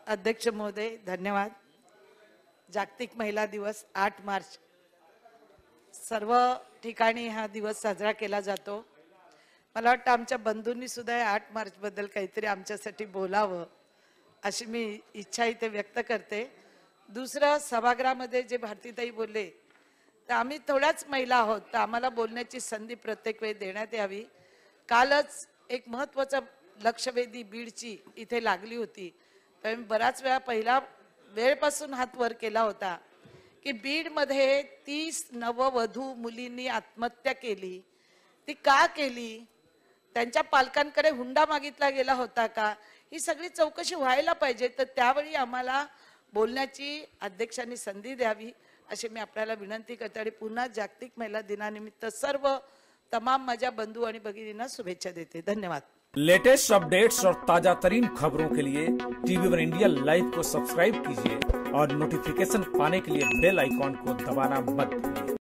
अध्यक्ष महोदय, धन्यवाद. जागतिक महिला दिवस 8 मार्च सर्व ठिकाणी हा दिवस साजरा केला जातो. मला वाटतं आमच्या बंधूंनी सुद्धा 8 मार्च बद्दल काहीतरी आमच्यासाठी बोलावं अशी मी इच्छा इथे व्यक्त करते. दुसरं, सभागृहामध्ये जे भारतीताई बोलले तर आम्ही थोड्याच महिला आहोत, तर आम्हाला बोलण्याची संधी प्रत्येक वेळी देण्यात यावी. कालच एक महत्त्वाचं लक्षवेधी बीडची इथे लागली होती, तर मी बराच वेळा पहिला वेळपासून हात वर केला होता की बीडमध्ये 30 नववधू मुलींनी आत्महत्या केली. ती का केली? त्यांच्या पालकांकडे हुंडा मागितला गेला होता का? ही सगळी चौकशी व्हायला पाहिजे. तर त्यावेळी आम्हाला बोलण्याची अध्यक्षांनी संधी द्यावी अशी मी आपल्याला विनंती करते. आणि पुन्हा जागतिक महिला दिनानिमित्त सर्व तमाम माझ्या बंधू आणि भगिनींना शुभेच्छा देते. धन्यवाद. लेटेस्ट अपडेट्स और ताजा तरीन खबरों के लिए TV1 इंडिया लाइव को सब्सक्राइब कीजिए और नोटिफिकेशन पाने के लिए बेल आइकॉन को दबाना मत भूलिए.